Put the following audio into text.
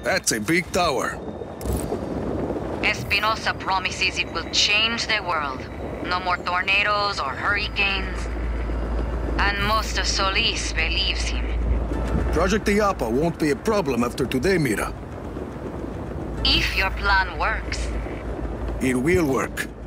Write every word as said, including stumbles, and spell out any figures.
That's a big tower. Espinosa promises it will change the world. No more tornadoes or hurricanes. And most of Solis believes him. Project Illapa won't be a problem after today, Mira. If your plan works. It will work.